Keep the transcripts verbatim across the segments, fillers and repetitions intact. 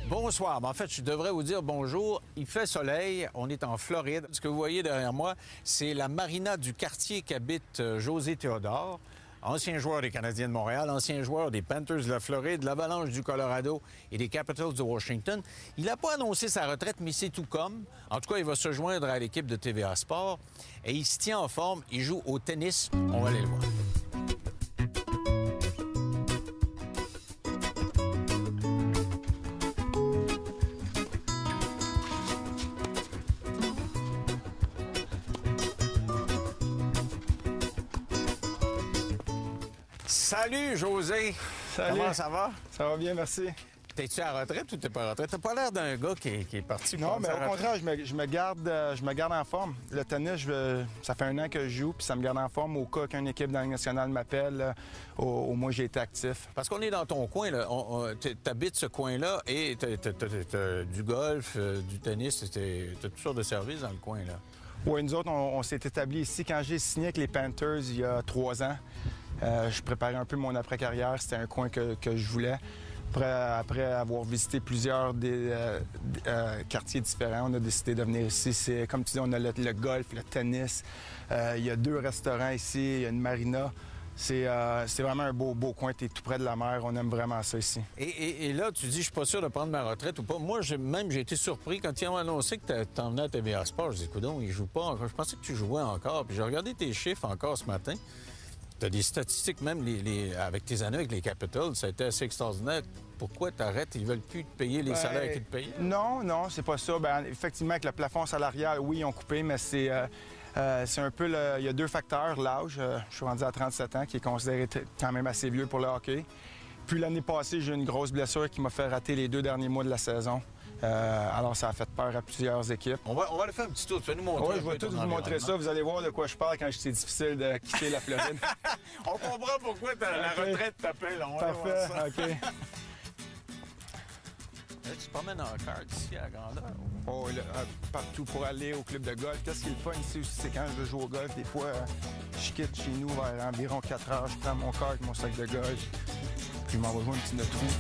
Bonsoir. En fait, je devrais vous dire bonjour. Il fait soleil. On est en Floride. Ce que vous voyez derrière moi, c'est la marina du quartier qu'habite José Théodore, ancien joueur des Canadiens de Montréal, ancien joueur des Panthers de la Floride, de l'Avalanche du Colorado et des Capitals de Washington. Il n'a pas annoncé sa retraite, mais c'est tout comme. En tout cas, il va se joindre à l'équipe de T V A Sport et il se tient en forme. Il joue au tennis. On va aller le voir. Salut, José! Salut! Comment ça va? Ça va bien, merci. T'es-tu à la retraite ou t'es pas à la retraite? T'as pas l'air d'un gars qui est, qui est parti. Non, mais au contraire, je me, je, me garde, euh, je me garde en forme. Le tennis, je, ça fait un an que je joue, puis ça me garde en forme au cas qu'une équipe dans la Ligue nationale m'appelle. Au, au moins, j'ai été actif. Parce qu'on est dans ton coin, là. T'habites ce coin-là et t'as du golf, euh, du tennis, t'as toutes sortes de services dans le coin, là. Oui, nous autres, on, on s'est établis ici. Quand j'ai signé avec les Panthers il y a trois ans, euh, je préparais un peu mon après-carrière. C'était un coin que, que je voulais. Après, après avoir visité plusieurs des, euh, euh, quartiers différents, on a décidé de venir ici. C'est, comme tu dis, on a le, le golf, le tennis. Euh, il y a deux restaurants ici, il y a une marina. C'est euh, vraiment un beau, beau coin. Tu es tout près de la mer. On aime vraiment ça ici. Et, et, et là, tu dis, je suis pas sûr de prendre ma retraite ou pas. Moi, même, j'ai été surpris quand ils ont annoncé que tu t'en venais à T V A Sport. Je dis, coudonc, il joue pas encore. Je pensais que tu jouais encore. Puis j'ai regardé tes chiffres encore ce matin. Tu as des statistiques, même les, les, avec tes années avec les Capitals. Ça a été assez extraordinaire. Pourquoi tu arrêtes? Ils veulent plus te payer les ben, salaires qu'ils te payaient? Non, non, c'est pas ça. Ben, effectivement, avec le plafond salarial, oui, ils ont coupé, mais c'est... Euh... Euh, c'est un peu le... Il y a deux facteurs. L'âge, euh, je suis rendu à trente-sept ans, qui est considéré quand même assez vieux pour le hockey. Puis l'année passée, j'ai eu une grosse blessure qui m'a fait rater les deux derniers mois de la saison. Euh, alors, ça a fait peur à plusieurs équipes. On va, on va le faire un petit tour. Tu vas nous montrer. Oui, je vais tout vous montrer ça. Vous allez voir de quoi je parle quand c'est difficile de quitter la Floride. On comprend pourquoi okay. La retraite t'appelle. Parfait, OK. Là, tu te promènes en carte ici à grandeur? Oh, là, partout pour aller au club de golf. Qu'est-ce qui est le fun ici aussi, c'est quand je veux jouer au golf, des fois, euh, je quitte chez nous vers environ quatre heures, je prends mon cart, mon sac de golf, puis je m'en vais jouer un petit neuf trous.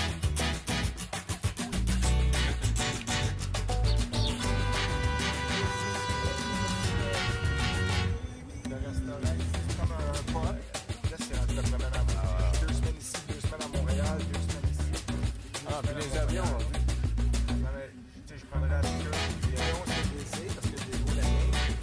Le restaurant ici, c'est comme un pub. Là, c'est un club promène à deux semaines ici, deux semaines à Montréal, deux semaines ici. Ah, puis les avions, hein? Tu sais, je prendrais avec eux. Les avions, c'est blessé parce que j'ai joué la game.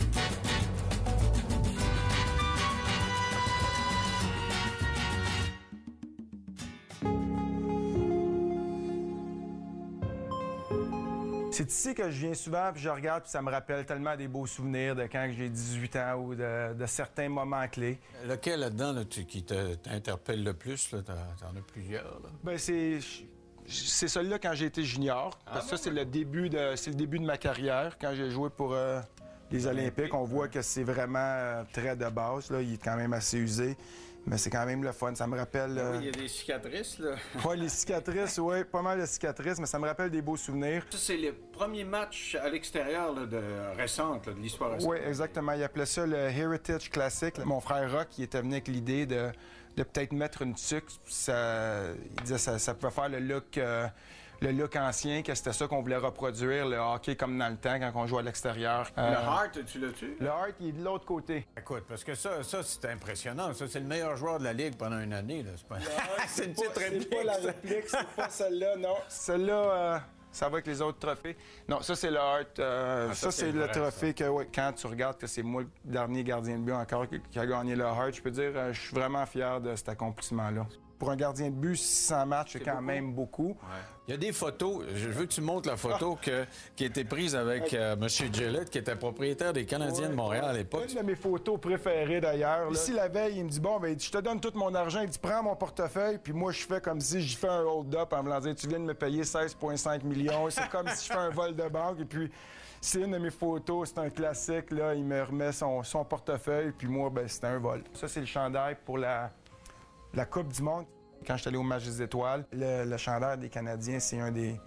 C'est ici que je viens souvent, puis je regarde, puis ça me rappelle tellement des beaux souvenirs de quand j'ai dix-huit ans ou de, de certains moments clés. Lequel là-dedans là, qui t'interpelle le plus? T'en as plusieurs. Là. Bien, c'est... C'est celui-là quand j'ai été junior, parce que ah, ça, c'est le début de c'est le début de ma carrière. Quand j'ai joué pour euh, les Olympiques, on voit que c'est vraiment euh, très de base. Là. Il est quand même assez usé, mais c'est quand même le fun. Ça me rappelle... Euh... Oui, il y a des cicatrices, là. Oui, les cicatrices, oui, pas mal de cicatrices, mais ça me rappelle des beaux souvenirs. Ça, c'est le premier match à l'extérieur de récente, là, de l'histoire récente. Oui, exactement. Il appelait ça le Heritage Classic. Mon frère Rock, il était venu avec l'idée de... de peut-être mettre une tuque, ça, il disait ça, ça pouvait faire le look, euh, le look ancien, que c'était ça qu'on voulait reproduire, le hockey comme dans le temps, quand on jouait à l'extérieur. Euh, le Hart, tu l'as-tu? Le Hart, il est de l'autre côté. Écoute, parce que ça, ça c'est impressionnant. Ça, c'est le meilleur joueur de la Ligue pendant une année. C'est pas... une petite réplique. C'est pas la réplique, c'est pas celle-là, non. Celle-là... Euh... Ça va avec les autres trophées. Non, ça, c'est le Hart. Euh, ah, ça, ça c'est le vrai, trophée ça. que, ouais, quand tu regardes que c'est moi le dernier gardien de but encore qui, qui a gagné le Hart, je peux dire, euh, je suis vraiment fier de cet accomplissement-là. Pour un gardien de but, six cents matchs, c'est quand beaucoup. même beaucoup. Ouais. Il y a des photos. Je veux que tu montres la photo ah. que, qui a été prise avec euh, M. Gillette, qui était propriétaire des Canadiens ouais, de Montréal ouais. à l'époque. Une de mes photos préférées, d'ailleurs. Ici, la veille, il me dit, bon, ben, je te donne tout mon argent. Il dit, prends mon portefeuille. Puis moi, je fais comme si je fais un hold-up en me disant, tu viens de me payer seize virgule cinq millions. C'est comme si je fais un vol de banque. Et puis, c'est une de mes photos. C'est un classique. Là. Il me remet son, son portefeuille. Puis moi, ben, c'était un vol. Ça, c'est le chandail pour la, la Coupe du Monde. Quand je suis allé au match des étoiles, le, le chandail des Canadiens, c'est un des,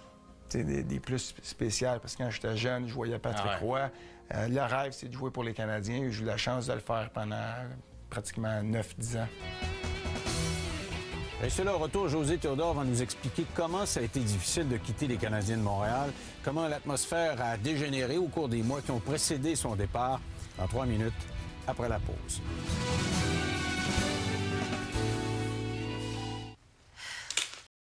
des, des plus spéciaux parce que quand j'étais jeune, je voyais Patrick ah ouais. Roy. Euh, le rêve, c'est de jouer pour les Canadiens. J'ai eu la chance de le faire pendant pratiquement neuf dix ans. Bien, c'est là, au retour, José Théodore va nous expliquer comment ça a été difficile de quitter les Canadiens de Montréal, comment l'atmosphère a dégénéré au cours des mois qui ont précédé son départ, dans trois minutes après la pause.